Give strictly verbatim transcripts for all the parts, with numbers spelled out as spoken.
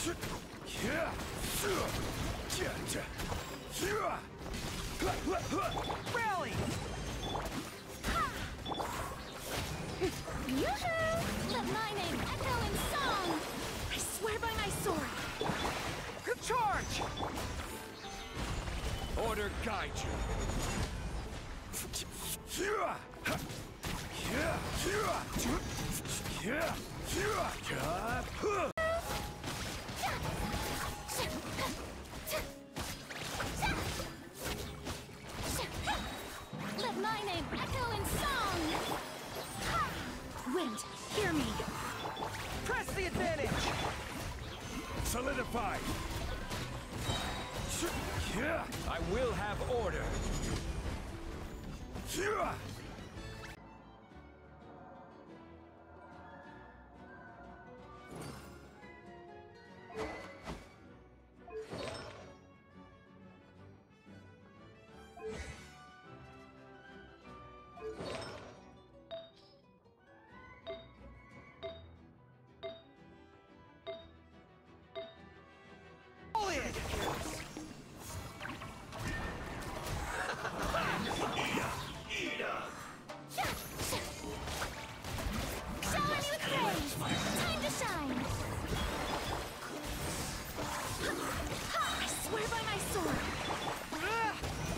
Rally! Yoo-hoo! Let my name echo in song! I swear by my sword! Charge! Order guide you. Let my name echo in song! Wind, hear me! Press the advantage! Solidify! I will have order!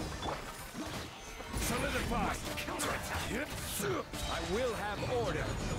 I will have order.